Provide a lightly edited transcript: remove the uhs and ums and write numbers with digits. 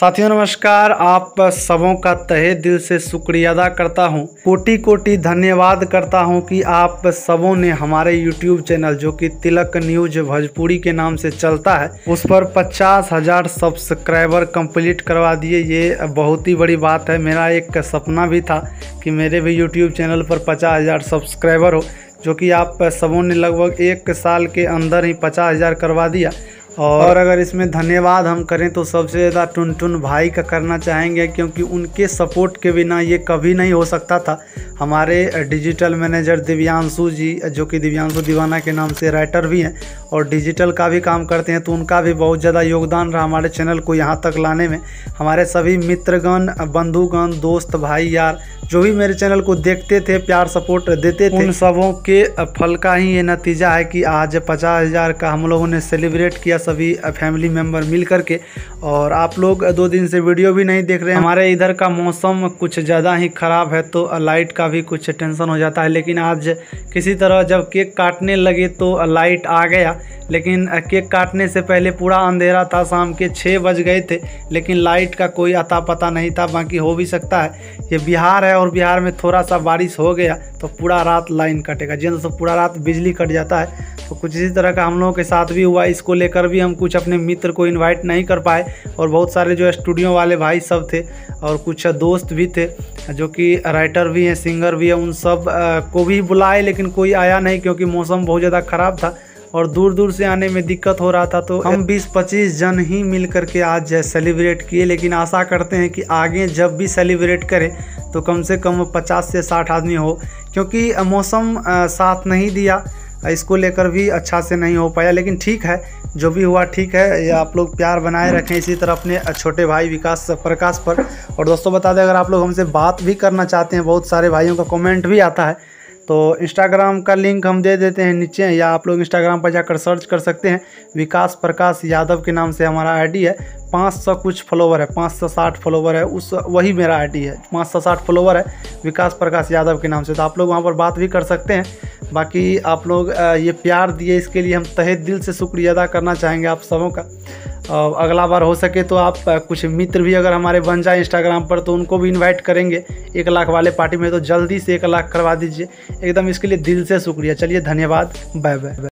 साथियों नमस्कार। आप सबों का तहे दिल से शुक्रिया अदा करता हूं, कोटि कोटि धन्यवाद करता हूं कि आप सबों ने हमारे YouTube चैनल जो कि तिलक न्यूज भोजपुरी के नाम से चलता है उस पर 50,000 सब्सक्राइबर कंप्लीट करवा दिए। ये बहुत ही बड़ी बात है। मेरा एक सपना भी था कि मेरे भी YouTube चैनल पर 50,000 सब्सक्राइबर हो, जो कि आप सबों ने लगभग 1 साल के अंदर ही 50,000 करवा दिया। और अगर इसमें धन्यवाद हम करें तो सबसे ज़्यादा टुनटुन भाई का करना चाहेंगे, क्योंकि उनके सपोर्ट के बिना ये कभी नहीं हो सकता था। हमारे डिजिटल मैनेजर दिव्यांशु जी, जो कि दिव्यांशु दीवाना के नाम से राइटर भी हैं और डिजिटल का भी काम करते हैं, तो उनका भी बहुत ज़्यादा योगदान रहा हमारे चैनल को यहाँ तक लाने में। हमारे सभी मित्रगण, बंधुगण, दोस्त, भाई यार जो भी मेरे चैनल को देखते थे, प्यार सपोर्ट देते थे, उन सबों के फल का ही ये नतीजा है कि आज 50,000 का हम लोगों ने सेलिब्रेट किया सभी फैमिली मेम्बर मिल करके। और आप लोग 2 दिन से वीडियो भी नहीं देख रहे हैं। हमारे इधर का मौसम कुछ ज़्यादा ही ख़राब है, तो लाइट का भी कुछ टेंशन हो जाता है। लेकिन आज किसी तरह जब केक काटने लगे तो लाइट आ गया, लेकिन केक काटने से पहले पूरा अंधेरा था। शाम के 6 बज गए थे, लेकिन लाइट का कोई अता पता नहीं था। बाकी हो भी सकता है, ये बिहार है और बिहार में थोड़ा सा बारिश हो गया तो पूरा रात लाइन कटेगा। जी तो पूरा रात बिजली कट जाता है। तो कुछ इसी तरह का हम लोगों के साथ भी हुआ। इसको लेकर भी हम कुछ अपने मित्र को इनवाइट नहीं कर पाए, और बहुत सारे जो स्टूडियो वाले भाई सब थे और कुछ दोस्त भी थे जो कि राइटर भी हैं, सिंगर भी हैं, उन सब को भी बुलाए, लेकिन कोई आया नहीं क्योंकि मौसम बहुत ज़्यादा ख़राब था और दूर दूर से आने में दिक्कत हो रहा था। तो हम 20-25 जन ही मिल करके आज सेलिब्रेट किए। लेकिन आशा करते हैं कि आगे जब भी सेलिब्रेट करें तो कम से कम 50 से 60 आदमी हो, क्योंकि मौसम साथ नहीं दिया, इसको लेकर भी अच्छा से नहीं हो पाया। लेकिन ठीक है, जो भी हुआ ठीक है। ये आप लोग प्यार बनाए रखें इसी तरह अपने छोटे भाई विकास प्रकाश पर। और दोस्तों बता दें, अगर आप लोग हमसे बात भी करना चाहते हैं, बहुत सारे भाइयों का कमेंट भी आता है, तो इंस्टाग्राम का लिंक हम दे देते हैं नीचे, या आप लोग इंस्टाग्राम पर जाकर सर्च कर सकते हैं। विकास प्रकाश यादव के नाम से हमारा आईडी है। 500 कुछ फॉलोवर है, 560 फॉलोवर है, वही मेरा आईडी है। 560 फॉलोवर है विकास प्रकाश यादव के नाम से, तो आप लोग वहाँ पर बात भी कर सकते हैं। बाकी आप लोग ये प्यार दिए, इसके लिए हम तहे दिल से शुक्रिया अदा करना चाहेंगे आप सबों का। अगला बार हो सके तो आप कुछ मित्र भी अगर हमारे बन जाए इंस्टाग्राम पर, तो उनको भी इनवाइट करेंगे 1 लाख वाले पार्टी में। तो जल्दी से 1 लाख करवा दीजिए एकदम, इसके लिए दिल से शुक्रिया। चलिए धन्यवाद, बाय बाय।